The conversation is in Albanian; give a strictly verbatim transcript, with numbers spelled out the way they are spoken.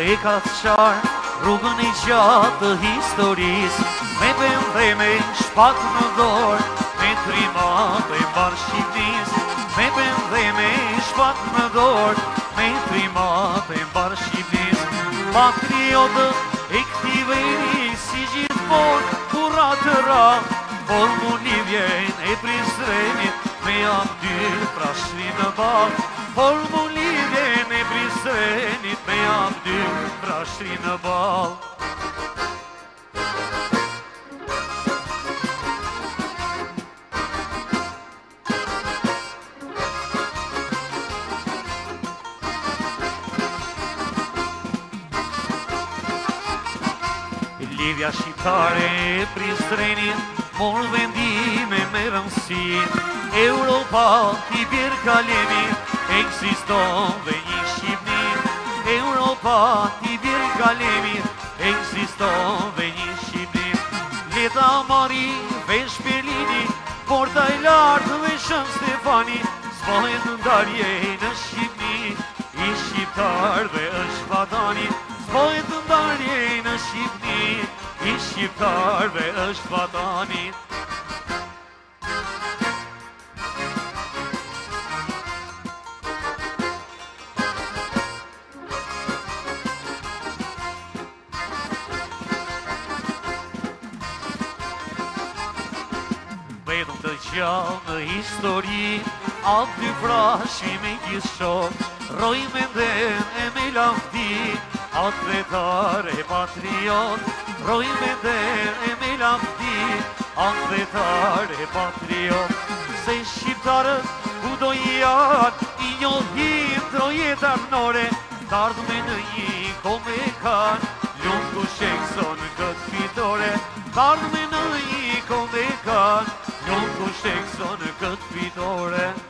e ca qarë, rrugën e gjatë historisë, me për vreme shpak në dorë, me trimat e mbarë Shqipnisë, me për vreme shpak në dorë, me trimat e mbarë Shqipnisë. Patriotë e këti veri si gjithmonë, kura të ra, formuli vjen e Prizrenit, me Abdyl Frashëri në balë, formuli vjen e Prizrenit, me Abdyl Frashëri në balë. Lidhja shqiptare e Prizrenit morë vendime me rëndësi. Europa t'i bjerë kalemi, eksiston dhe një Shqipni. Europa t'i bjerë kalemi, eksiston dhe një Shqipni. Leta Mari, vesh Berlini, porta e lartë dhe Shën Stefani, s'pohet ndarje në Shqipni, i shqiptar dhe është vatani. S'pohet ndarje në Shqipni, i shqiptar dhe është vatani. Vetëm të gjallë në histori, atë dy Frashi me gjithë shok, Roj Menden e me lafti, atë vetar e patriot, Roj Menden e me lafti, atë vetar e patriot. Se shqiptarët ku do janë, i njohim trojet arnore, t'ardhë me në një kome kanë, lumë ku shekson këtë fitore, t'ardhë me në një kome kanë, lumë ku shekson këtë fitore.